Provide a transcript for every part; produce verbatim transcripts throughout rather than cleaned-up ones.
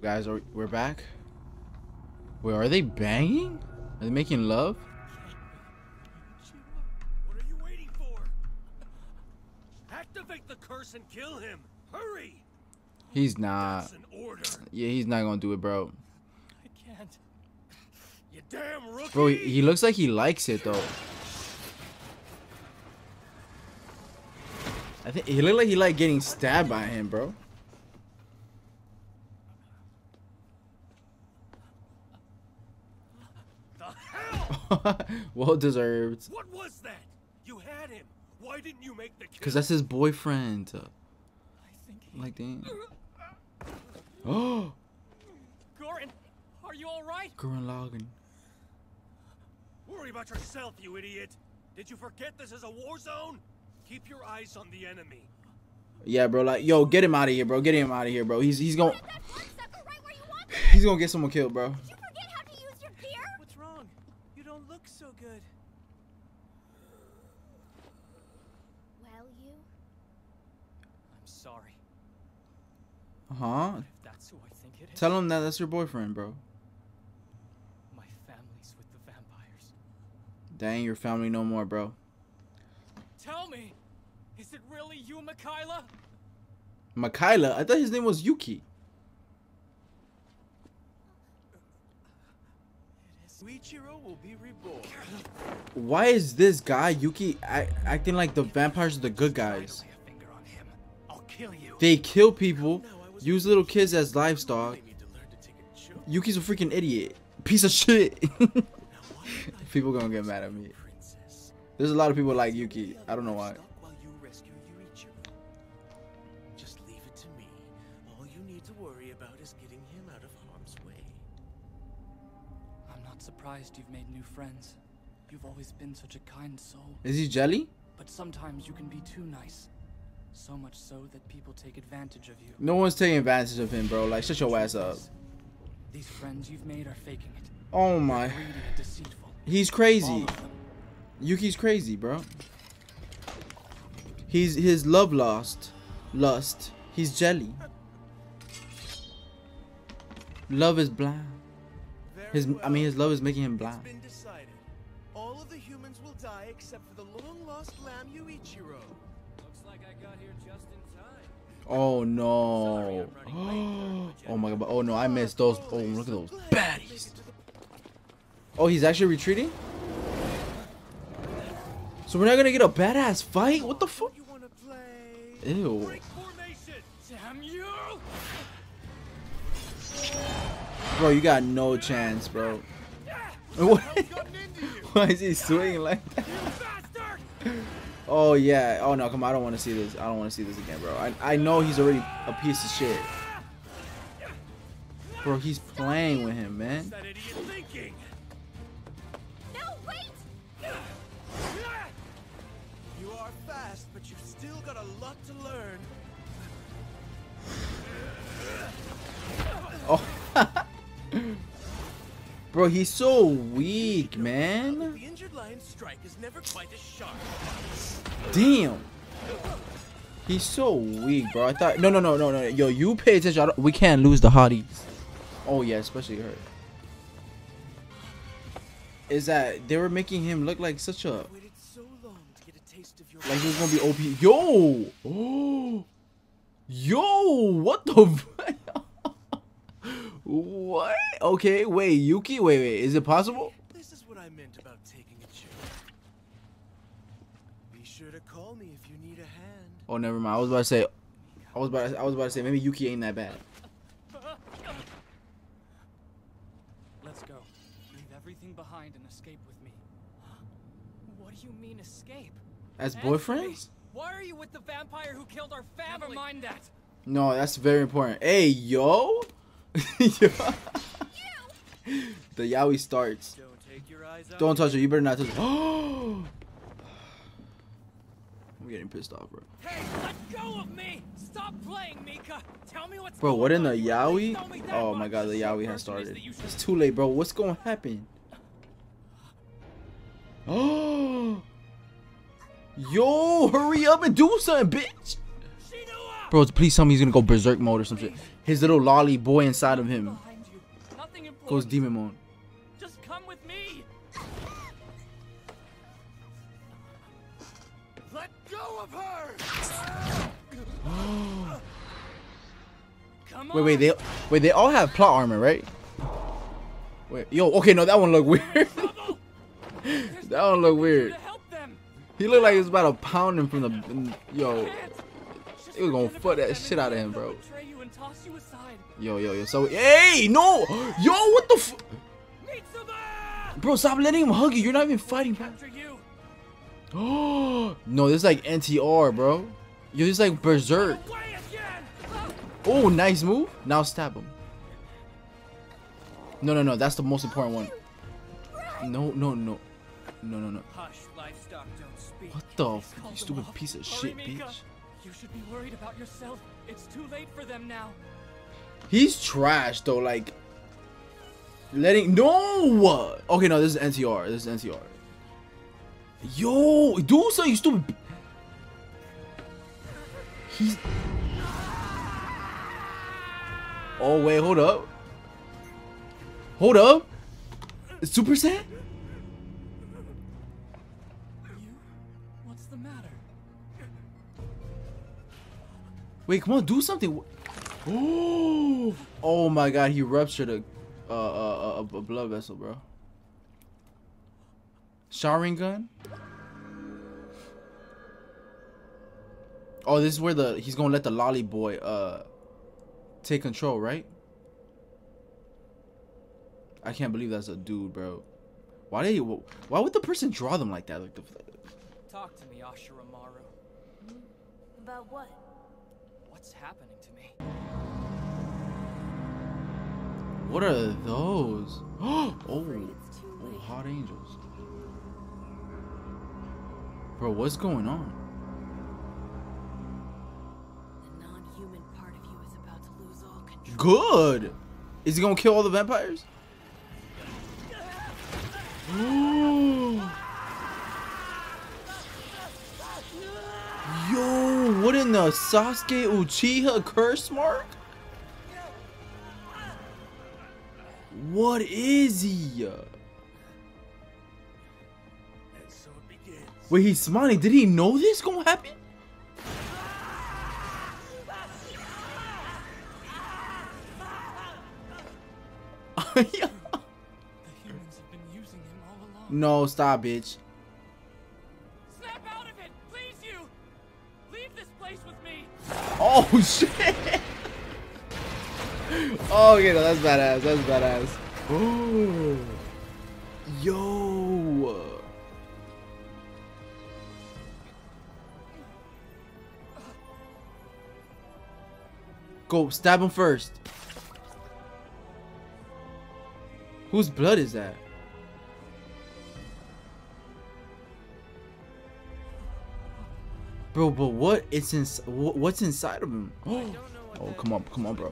guys? Are we're back? Wait, are they banging? Are they making love? What are you waiting for? Activate the curse and kill him. Hurry! He's not. That's an order. Yeah, he's not gonna do it, bro. I can't. You damn rookie! Bro, he, he looks like he likes it though. I think he looked like he liked getting stabbed by him, bro. The hell? Well deserved. What was that? You had him. Why didn't you make the kill? Cause that's his boyfriend. I think he... Like damn. Oh. Goran, are you all right? Gurren Lagann. Worry about yourself, you idiot. Did you forget this is a war zone? Keep your eyes on the enemy. Yeah, bro. Like, yo, get him out of here, bro. Get him out of here, bro. He's he's going. He's gonna get someone killed, bro. Did you forget how to use your gear? What's wrong? You don't look so good. Well, you. I'm sorry. Huh? If that's who I think it is. Tell him that that's your boyfriend, bro. My family's with the vampires. That ain't your family no more, bro. Tell me, is it really you, Mikhaila? Mikhaila? I thought his name was Yuki. Ichiro will be reborn. Why is this guy Yuki act, acting like the vampires are the good guys? I'll kill you. They kill people, use little kids as livestock. Yuki's a freaking idiot, piece of shit. People gonna get mad at me. There's a lot of people like Yuki. I don't know why. Just leave it to me. All you need to worry about is getting him out of harm's way. I'm not surprised you've made new friends. You've always been such a kind soul. Is he jelly? But sometimes you can be too nice. So much so that people take advantage of you. No one's taking advantage of him, bro. Like, shut your ass up. These friends you've made are faking it. Oh my. Greedy and deceitful. He's All crazy. of them. Yuki's crazy, bro. He's his love lost. Lust. He's jelly. Love is blind. His I mean his love is making him blind. It's been decided. All of the humans will die except for the long lost lamb Yuichiro. Looks like I got here just in time. Oh no. Oh my god. Oh no, I missed those. Oh, look at those baddies. Oh, he's actually retreating? So we're not gonna get a badass fight? What the fuck? You wanna play? Ew. Break formation! Damn you! Bro, you got no chance, bro. What? Why is he swinging like that? Oh yeah. Oh no, come on. I don't want to see this. I don't want to see this again, bro. I, I know he's already a piece of shit. Bro, he's playing with him, man. That idiot thinking. No, wait! You are fast, but you've still got a lot to learn. Oh. Bro, he's so weak, man. The injured lion's strike is never quite as sharp. Damn. He's so weak, bro. I thought no, no, no, no, no. Yo, you pay attention. I don't, we can't lose the hotties. Oh yeah, especially her. Is that they were making him look like such a Waited so long to get a taste of your like he was gonna be O P. Yo, oh, yo, what the? What? Okay, wait, Yuki, wait, wait. Is it possible? This is what I meant about taking a chill. Be sure to call me if you need a hand. Oh, never mind. I was about to say. I was about. To, I was about to say maybe Yuki ain't that bad. Let's go. Leave everything behind and escape with me. What do you mean escape? As Answer boyfriends? me. Why are you with the vampire who killed our family? Never mind that. No, that's very important. Hey, yo. Yo. The yaoi starts. Don't take your eyes out. Don't touch it. You better not touch it. I'm getting pissed off, bro. Hey, let go of me! Stop playing, Mika! Tell me what's Bro, going what in the on. You at yaoi? least tell me that Oh my much. god, the yaoi has First is started. that you should- It's too late, bro. What's going to happen? Oh. Yo, hurry up and do something, bitch. Shinua! Bro, please tell me he's gonna go berserk mode or some shit. His little lolly boy inside of him Behind you. Nothing important. goes demon mode. Just come with me. Let go of her! Come Wait, on. wait, they wait, they all have plot armor, right? Wait, yo, okay, no, that one look weird. That one look weird. To help them. He looked like he was about to pound him from the yo. Can't. Just He was gonna forget fuck about that them shit and out of let him, them bro. betray you and toss you aside. Yo, yo, yo. So, hey, no, yo, what the f, Mitsuba! bro? Stop letting him hug you. You're not even fighting back. After you. Oh no, this is like N T R, bro. Yo, this is like berserk. Away again. Oh, nice move. Now stab him. No, no, no. That's the most important one. No, no, no, no, no, no. Hush, livestock don't speak. What the Please f, call you them stupid off. piece of Hurry, shit, Mika. bitch. You should be worried about yourself. It's too late for them now. He's trash though. Like letting no. Okay, no. This is N T R. This is N T R. Yo, do something, you stupid. He's. Oh wait, hold up. Hold up. Super Saiyan? You? What's the matter? Wait, come on, do something. Oh, oh my God, he ruptured a, uh, uh, a, a blood vessel, bro. Sharingan? Oh, this is where the he's gonna let the lolly boy uh take control, right? I can't believe that's a dude, bro. Why did he, why would the person draw them like that? Like the, Talk to me, Ashuramaru. About what? What's happening to me? what are those? Oh, Afraid it's too oh, late. hot angels. Bro, what's going on? The non-human part of you is about to lose all control. Good. Is he gonna kill all the vampires? Yo, what in the Sasuke Uchiha curse mark? What is he? And so it begins. Wait, he's smiling. Did he know this gonna happen? The humans have been using him all along. No, stop, bitch. Snap out of it, please you. Leave this place with me. Oh shit! Oh, okay, no, that's badass. That's badass. Oh, yo. Go stab him first. Whose blood is that? Bro, but what? It's in. What's inside of him? Oh, oh, come on, come on, bro.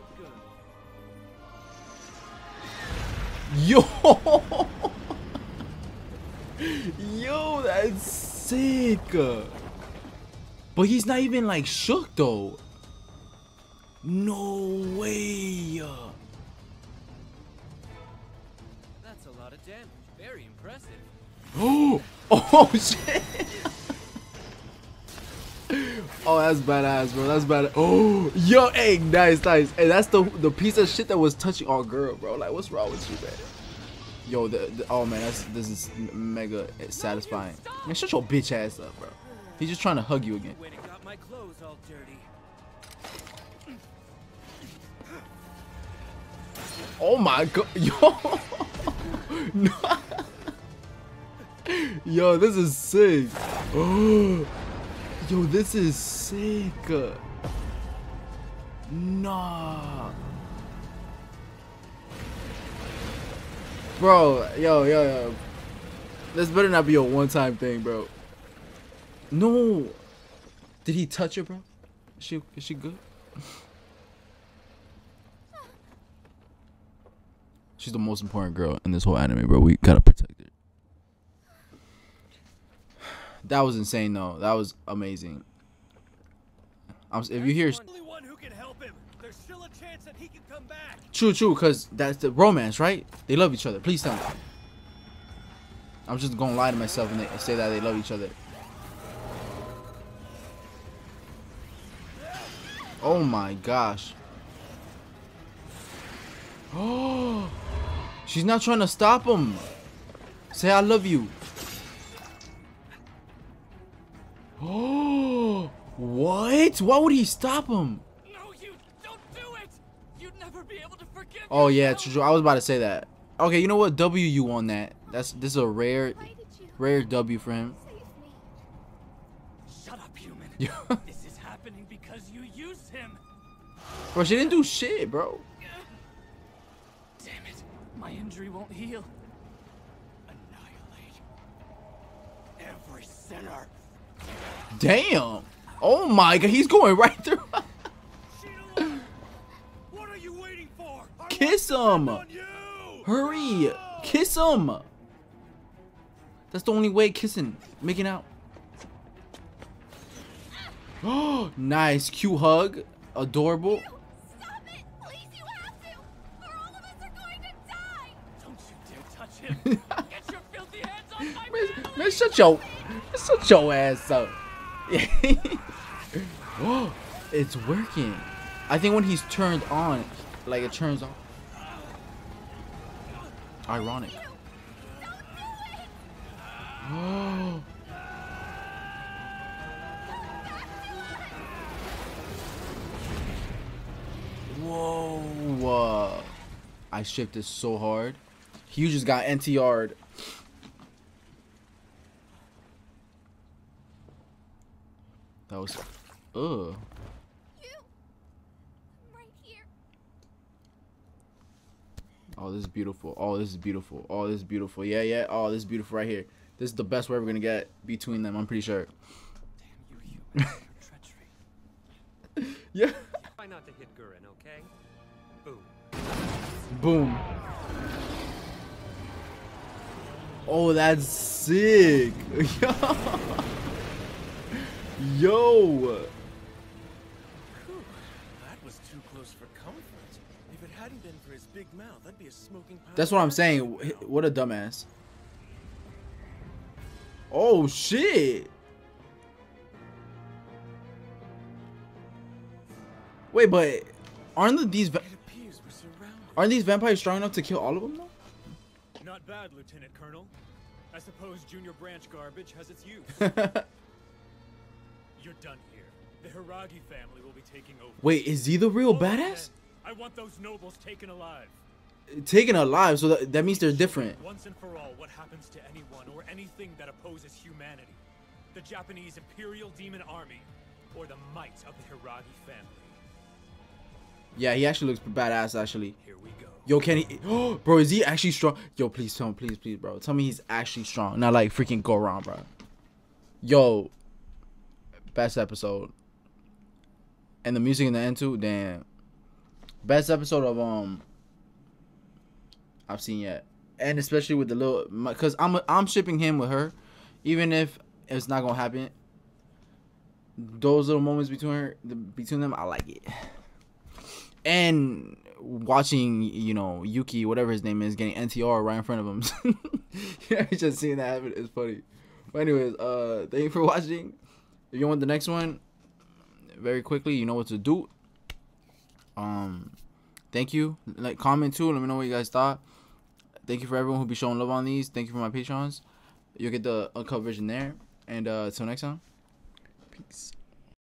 Yo, yo, that's sick. But he's not even like shook though. No way. That's a lot of damage. Very impressive. Oh, oh shit. Oh, that's badass, bro. That's badass. Oh, yo, hey, nice, nice. Hey, that's the the piece of shit that was touching our girl, bro. Like, what's wrong with you, man? Yo, the, the oh man, that's this is mega satisfying. Man, shut your bitch ass up, bro. He's just trying to hug you again. Wait, it got my clothes all dirty. Oh my god, yo, no. Yo, this is sick. Oh. Yo, this is sick. Nah. Bro, yo, yo, yo. This better not be a one-time thing, bro. No. Did he touch her, bro? Is she, is she good? She's the most important girl in this whole anime, bro. We gotta protect her. That was insane, though. That was amazing. I'm, if you hear Only one who can help him. There's still a chance that he can come back. true, true, because that's the romance, right? They love each other. Please tell me. I'm just gonna lie to myself and, they, and say that they love each other. Oh my gosh. Oh, she's not trying to stop him. Say I love you. Oh, what? Why would he stop him? No, you don't do it. You'd never be able to forgive. Oh yeah, yourself. true. I was about to say that. Okay, you know what? W you on that. That's this is a rare, Why did you rare W for him. save me? Shut up, human. Yeah. This is happening because you used him. Bro, she didn't do shit, bro. Damn it. My injury won't heal. Annihilate every sinner. Damn. Oh my god, he's going right through. Sheila! What are you waiting for? I Kiss want him. to depend on you! Hurry. Go! Kiss him. That's the only way kissing. Making out. Oh, nice. Cute hug. Adorable. Stop it! Please, you have to! Or all of us are going to die! Don't you dare touch him. Get your filthy hands on my Man, family. man, shut your, shut your ass up. Oh, it's working. I think when he's turned on, like it turns off. Ironic. Oh. Whoa. Uh, I shifted so hard. Hugh just got N T R'd. That was, ugh. You! I'm right here. Oh, this is beautiful. Oh, this is beautiful. Oh, this is beautiful. Yeah, yeah. Oh, this is beautiful right here. This is the best we're ever gonna get between them. I'm pretty sure. Damn you, human. Your treachery. Yeah. Try not to hit Gurren, okay? Boom. Boom. Oh, that's sick. Yo. Yo. Whew, that was too close for comfort. If it hadn't been for his big mouth, that'd be a smoking pile. That's what I'm saying. What a dumbass. Oh shit. Wait, but aren't the, these va- It appears we're surrounded. aren't these vampires strong enough to kill all of them though? Not bad, Lieutenant Colonel. I suppose Junior Branch garbage has its use. You're done here. The Hiragi family will be taking over. Wait, is he the real Hold on, badass? then. I want those nobles taken alive. Taken alive, so that, that means they're different. Once and for all, what happens to anyone or anything that opposes humanity? The Japanese Imperial Demon Army, or the might of the Hiragi family? Yeah, he actually looks badass actually. Here we go. Yo, can he? Oh, bro, is he actually strong? Yo, please tell me, please, please, bro. Tell me he's actually strong. Not like freaking go around, bro. Yo, best episode. And the music in the end too, damn. Best episode of um I've seen yet. And especially with the little, cause I'm I'm shipping him with her, even if it's not gonna happen. Those little moments between her, the, between them, I like it. And watching, you know, Yuki, whatever his name is, getting N T R right in front of him. Yeah, just seeing that happen is funny. But anyways, uh, thank you for watching. If you want the next one, very quickly, you know what to do. Um, thank you. Like, comment too. Let me know what you guys thought. Thank you for everyone who'll be showing love on these. Thank you for my patrons. You'll get the uncut version there. And uh, until next time, peace.